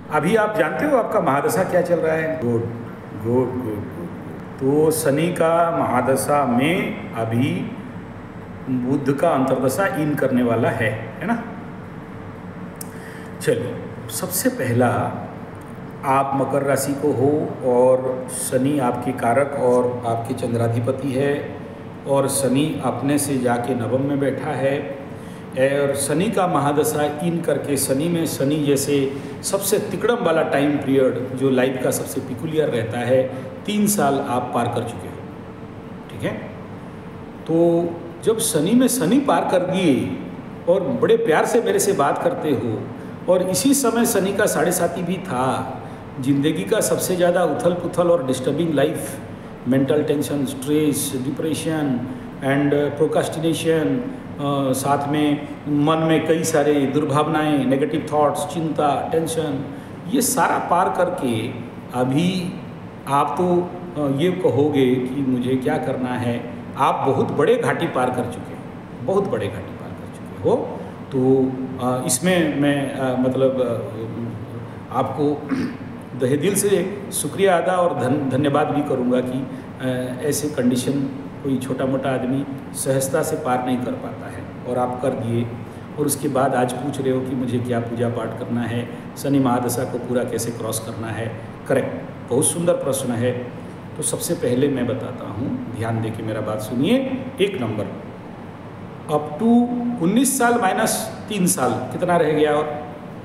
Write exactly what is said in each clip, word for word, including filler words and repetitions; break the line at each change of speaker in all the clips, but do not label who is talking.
अभी आप जानते हो आपका महादशा क्या चल रहा है? Good good good good. तो शनि का महादशा में अभी बुध का अंतर्दशा इन करने वाला है है ना। चलिए, सबसे पहला आप मकर राशि को हो और शनि आपके कारक और आपके चंद्राधिपति है, और शनि अपने से जाके नवम में बैठा है, और शनि का महादशा इन करके शनि में शनि जैसे सबसे तिकड़म वाला टाइम पीरियड जो लाइफ का सबसे पिकुलियर रहता है, तीन साल आप पार कर चुके हो। ठीक है, तो जब शनि में शनि पार कर दिए और बड़े प्यार से मेरे से बात करते हो, और इसी समय शनि का साढ़े साथी भी था, जिंदगी का सबसे ज़्यादा उथल पुथल और disturbing life, mental tension, stress, depression and procrastination, साथ में मन में कई सारे दुर्भावनाएं, नेगेटिव थॉट्स, चिंता, टेंशन, ये सारा पार करके अभी आप तो ये कहोगे कि मुझे क्या करना है। आप बहुत बड़े घाटी पार कर चुके हो, बहुत बड़े घाटी पार कर चुके हो। तो इसमें मैं मतलब आपको तहे दिल से शुक्रिया अदा और धन धन्यवाद भी करूँगा कि ऐसे कंडीशन कोई छोटा मोटा आदमी सहजता से पार नहीं कर पाता है, और आप कर दिए। और उसके बाद आज पूछ रहे हो कि मुझे क्या पूजा पाठ करना है, शनि महादशा को पूरा कैसे क्रॉस करना है। करेक्ट, बहुत सुंदर प्रश्न है। तो सबसे पहले मैं बताता हूँ, ध्यान दे के मेरा बात सुनिए। एक नंबर, अप टू उन्नीस साल माइनस तीन साल कितना रह गया? और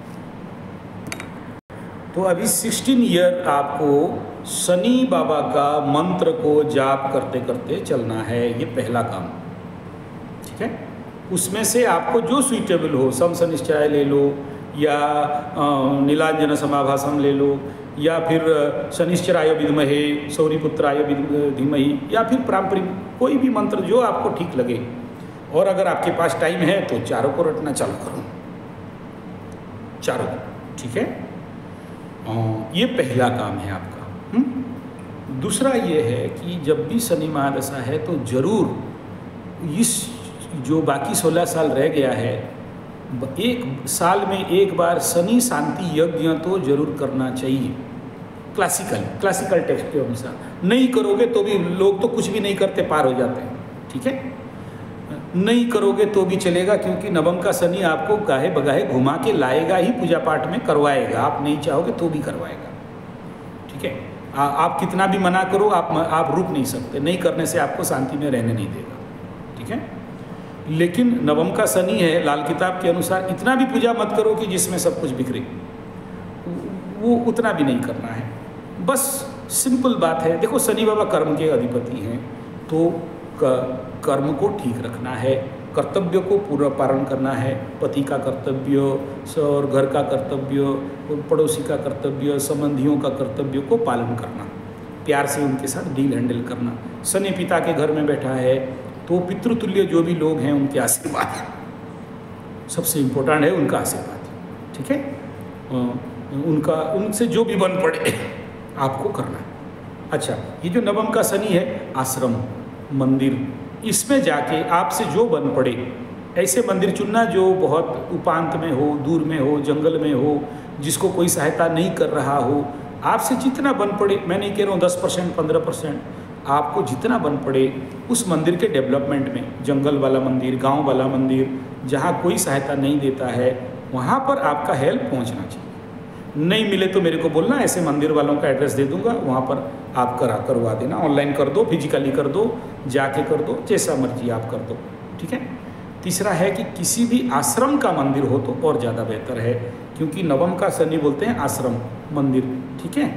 तो अभी सोलह ईयर आपको शनि बाबा का मंत्र को जाप करते करते चलना है, ये पहला काम। ठीक है, उसमें से आपको जो सुइटेबल हो, सम शनिश्चराय ले लो, या नीलांजन समाभासम ले लो, या फिर शनिश्चराय विद्महे सौरिपुत्राय धीमहि, या फिर पारंपरिक कोई भी मंत्र जो आपको ठीक लगे। और अगर आपके पास टाइम है तो चारों को रटना चालू करो, चारों। ठीक है, ये पहला काम है आपका। हुँ? दूसरा ये है कि जब भी शनि महादशा है तो ज़रूर इस जो बाकी सोलह साल रह गया है, एक साल में एक बार शनि शांति यज्ञ तो जरूर करना चाहिए। क्लासिकल क्लासिकल टेक्स्ट के अनुसार नहीं करोगे तो भी, लोग तो कुछ भी नहीं करते पार हो जाते हैं। ठीक है, नहीं करोगे तो भी चलेगा, क्योंकि नवम का शनि आपको गाहे बगाहे घुमा के लाएगा ही, पूजा पाठ में करवाएगा। आप नहीं चाहोगे तो भी करवाएगा। ठीक है, आ, आप कितना भी मना करो, आप आप रुक नहीं सकते, नहीं करने से आपको शांति में रहने नहीं देगा। ठीक है, लेकिन नवम का शनि है, लाल किताब के अनुसार इतना भी पूजा मत करो कि जिसमें सब कुछ बिखरे, वो उतना भी नहीं करना है। बस सिंपल बात है। देखो, शनि बाबा कर्म के अधिपति हैं, तो कर्म को ठीक रखना है, कर्तव्य को पूरा पालन करना है। पति का कर्तव्य और घर का कर्तव्य, पड़ोसी का कर्तव्य, संबंधियों का कर्तव्य को पालन करना, प्यार से उनके साथ डील हैंडल करना। शनि पिता के घर में बैठा है तो पितृतुल्य जो भी लोग हैं उनके आशीर्वाद सबसे इम्पोर्टेंट है, उनका आशीर्वाद। ठीक है, उनका उनसे जो भी बन पड़े आपको करना है। अच्छा, ये जो नवम का शनि है, आश्रम मंदिर, इसमें जाके आपसे जो बन पड़े ऐसे मंदिर चुनना जो बहुत उपांत में हो, दूर में हो, जंगल में हो, जिसको कोई सहायता नहीं कर रहा हो। आपसे जितना बन पड़े, मैं नहीं कह रहा हूँ दस परसेंट पंद्रह परसेंट, आपको जितना बन पड़े उस मंदिर के डेवलपमेंट में, जंगल वाला मंदिर, गांव वाला मंदिर, जहाँ कोई सहायता नहीं देता है, वहाँ पर आपका हेल्प पहुँचना चाहिए। नहीं मिले तो मेरे को बोलना, ऐसे मंदिर वालों का एड्रेस दे दूंगा, वहाँ पर आप करा करवा देना। ऑनलाइन कर दो, फिजिकली कर दो, जाके कर दो, जैसा मर्जी आप कर दो। ठीक है। तीसरा है कि किसी भी आश्रम का मंदिर हो तो और ज़्यादा बेहतर है, क्योंकि नवम का शनि बोलते हैं आश्रम मंदिर। ठीक है,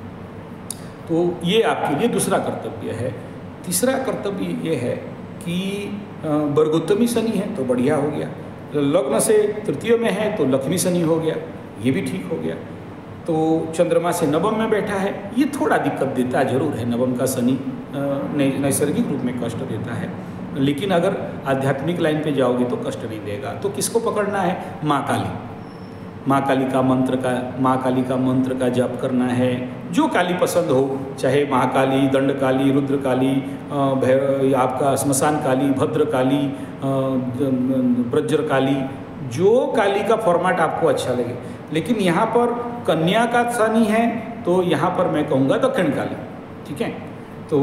तो ये आपके लिए दूसरा कर्तव्य है। तीसरा कर्तव्य ये है कि वर्गोत्तमी शनि है तो बढ़िया हो गया, लग्न से तृतीय में है तो लक्ष्मी शनि हो गया, ये भी ठीक हो गया। तो चंद्रमा से नवम में बैठा है, ये थोड़ा दिक्कत देता जरूर है, नवम का शनि नैसर्गिक रूप में कष्ट देता है, लेकिन अगर आध्यात्मिक लाइन पे जाओगे तो कष्ट नहीं देगा। तो किसको पकड़ना है? माँ काली, माँ काली का मंत्र का माँ काली का मंत्र का जप करना है। जो काली पसंद हो, चाहे महाकाली, दंड काली, रुद्र काली, भैरव, आपका श्मशान काली, भद्र काली, ब्रज्र काली, जो काली का फॉर्मेट आपको अच्छा लगे। लेकिन यहाँ पर कन्या का शनि है तो यहाँ पर मैं कहूँगा दक्षिण काली, ठीक है। तो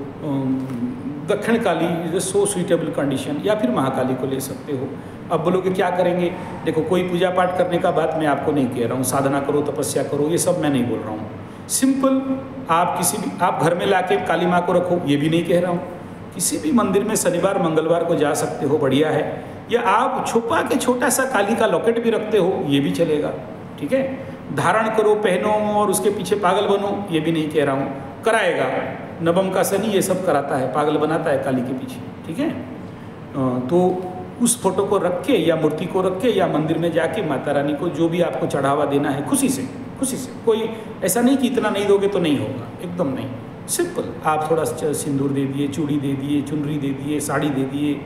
Dakshin Kali is so suitable condition, या फिर महाकाली को ले सकते हो। अब बोलोगे क्या करेंगे, देखो कोई पूजा पाठ करने का बात मैं आपको नहीं कह रहा हूँ, साधना करो, तपस्या करो, ये सब मैं नहीं बोल रहा हूँ। सिंपल आप किसी भी आप घर में लाके काली माँ को रखो, ये भी नहीं कह रहा हूँ। किसी भी मंदिर में शनिवार मंगलवार को जा सकते हो, बढ़िया है। या आप छुपा के छोटा सा काली का लॉकेट भी रखते हो, ये भी चलेगा, ठीक है। धारण करो, पहनो और उसके पीछे पागल बनो, ये भी नहीं कह रहा हूँ। कराएगा, नवम का शनि ये सब कराता है, पागल बनाता है काली के पीछे, ठीक है। तो उस फोटो को रख के या मूर्ति को रख के या मंदिर में जाके माता रानी को जो भी आपको चढ़ावा देना है खुशी से, खुशी से। कोई ऐसा नहीं कि इतना नहीं दोगे तो नहीं होगा, एकदम नहीं। सिंपल आप थोड़ा सिंदूर दे दिए, चूड़ी दे दिए, चुनरी दे दिए, साड़ी दे दिए।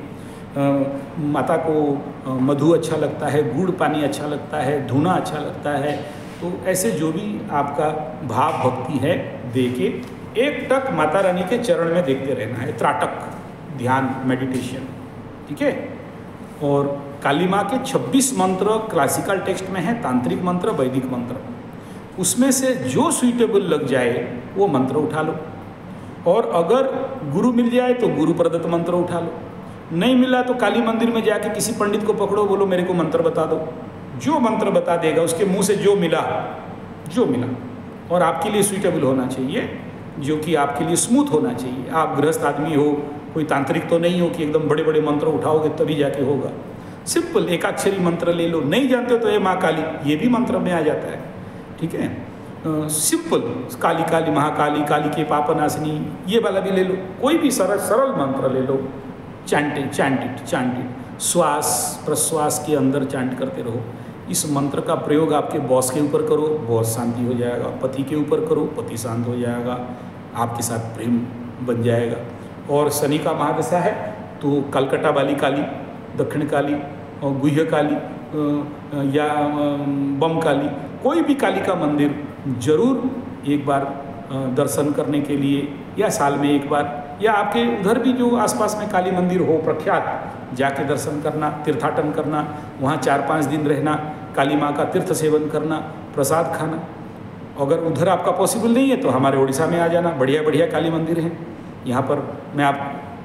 माता को मधु अच्छा लगता है, गुड़ पानी अच्छा लगता है, धुना अच्छा लगता है। तो ऐसे जो भी आपका भाव भक्ति है दे के एक टक माता रानी के चरण में देखते रहना है, त्राटक ध्यान मेडिटेशन, ठीक है। और काली माँ के छब्बीस मंत्र क्लासिकल टेक्स्ट में है, तांत्रिक मंत्र, वैदिक मंत्र, उसमें से जो सुइटेबल लग जाए वो मंत्र उठा लो। और अगर गुरु मिल जाए तो गुरु प्रदत्त मंत्र उठा लो, नहीं मिला तो काली मंदिर में जाके किसी पंडित को पकड़ो, बोलो मेरे को मंत्र बता दो। जो मंत्र बता देगा उसके मुंह से जो मिला, जो मिला और आपके लिए सुइटेबल होना चाहिए, जो कि आपके लिए स्मूथ होना चाहिए। आप गृहस्थ आदमी हो, कोई तांत्रिक तो नहीं हो कि एकदम बड़े बड़े मंत्र उठाओगे तभी जाके होगा। सिंपल एकाक्षरी मंत्र ले लो, नहीं जानते हो तो ये माँ काली, ये भी मंत्र में आ जाता है, ठीक है। सिंपल काली काली महाकाली, काली के पापनाशनी, ये वाला भी ले लो। कोई भी सरल सरल मंत्र ले लो, चैंटिंग चैंटिट चैंटिट श्वास प्रश्वास के अंदर चैंट करते रहो। इस मंत्र का प्रयोग आपके बॉस के ऊपर करो, बॉस शांति हो जाएगा। पति के ऊपर करो, पति शांत हो जाएगा, आपके साथ प्रेम बन जाएगा। और शनि का महादशा है तो कलकत्ता वाली काली, दक्षिण काली और गुह्य काली या बम काली, कोई भी काली का मंदिर जरूर एक बार दर्शन करने के लिए, या साल में एक बार, या आपके उधर भी जो आसपास में काली मंदिर हो प्रख्यात, जाके दर्शन करना, तीर्थाटन करना, वहाँ चार पाँच दिन रहना, काली माँ का तीर्थ सेवन करना, प्रसाद खाना। अगर उधर आपका पॉसिबल नहीं है तो हमारे उड़ीसा में आ जाना, बढ़िया बढ़िया काली मंदिर हैं यहाँ पर। मैं आप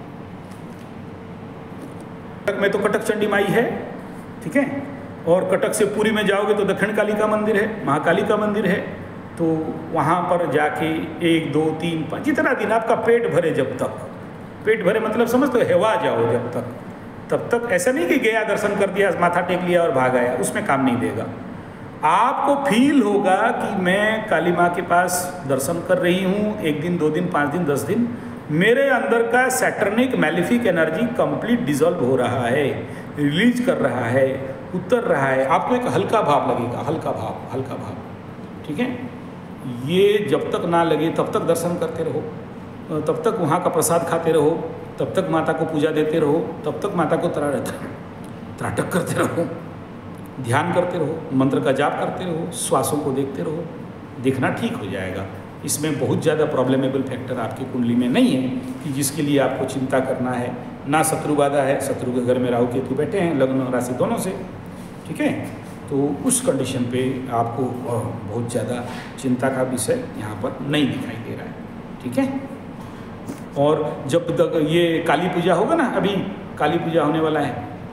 कटक में तो कटक चंडी माई है, ठीक है। और कटक से पुरी में जाओगे तो दक्षिण काली का मंदिर है, महाकाली का मंदिर है। तो वहाँ पर जाके एक दो तीन पाँच जितना दिन आपका पेट भरे, जब तक पेट भरे मतलब समझ तो हेवा जाओ जब तक, तब तक ऐसा नहीं कि गया दर्शन कर दिया, माथा टेक लिया और भाग आया, उसमें काम नहीं देगा। आपको फील होगा कि मैं काली माँ के पास दर्शन कर रही हूँ, एक दिन दो दिन पाँच दिन दस दिन, मेरे अंदर का saturnic malefic energy complete dissolve हो रहा है, रिलीज कर रहा है, उतर रहा है। आपको एक हल्का भाव लगेगा, हल्का भाव, हल्का भाव, ठीक है। ये जब तक ना लगे तब तक दर्शन करते रहो, तब तक वहाँ का प्रसाद खाते रहो, तब तक माता को पूजा देते रहो, तब तक माता को त्रा त्राटक करते रहो, ध्यान करते रहो, मंत्र का जाप करते रहो, श्वासों को देखते रहो, देखना ठीक हो जाएगा। इसमें बहुत ज़्यादा प्रॉब्लमेबल फैक्टर आपकी कुंडली में नहीं है कि जिसके लिए आपको चिंता करना है। ना शत्रु बाधा है, शत्रु के घर में राहु केतु बैठे हैं, लग्न राशि दोनों से, ठीक है। तो उस कंडीशन पे आपको बहुत ज़्यादा चिंता का विषय यहाँ पर नहीं दिखाई दे रहा है, ठीक है। और जब तक ये काली पूजा होगा ना, अभी काली पूजा होने वाला है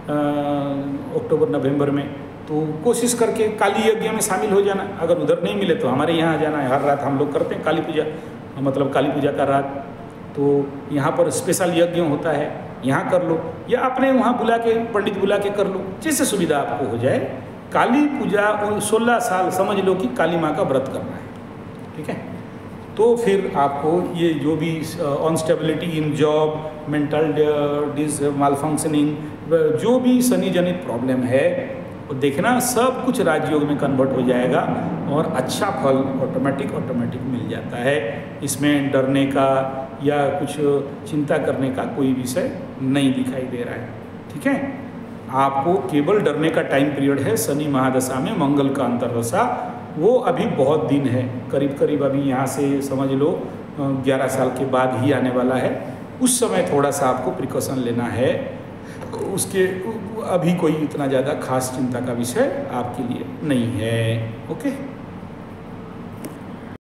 अक्टूबर नवंबर में, तो कोशिश करके काली यज्ञ में शामिल हो जाना। अगर उधर नहीं मिले तो हमारे यहाँ आ जाना है, हर रात हम लोग करते हैं काली पूजा, मतलब काली पूजा का रात। तो यहाँ पर स्पेशल यज्ञ होता है, यहाँ कर लो, या अपने वहाँ बुला के पंडित बुला के कर लो, जैसे सुविधा आपको हो जाए। काली पूजा सोलह साल समझ लो कि काली माँ का व्रत करना है, ठीक है। तो फिर आपको ये जो भी instability in job, mental dis malfunctioning, जो भी शनि जनित प्रॉब्लम है वो देखना, सब कुछ राजयोग में कन्वर्ट हो जाएगा और अच्छा फल ऑटोमेटिक ऑटोमेटिक मिल जाता है। इसमें डरने का या कुछ चिंता करने का कोई विषय नहीं दिखाई दे रहा है, ठीक है। आपको केवल डरने का टाइम पीरियड है शनि महादशा में, मंगल का अंतर्दशा, वो अभी बहुत दिन है, करीब करीब अभी यहाँ से समझ लो ग्यारह साल के बाद ही आने वाला है। उस समय थोड़ा सा आपको प्रिकॉशन लेना है। उसके अभी कोई इतना ज़्यादा खास चिंता का विषय आपके लिए नहीं है। ओके।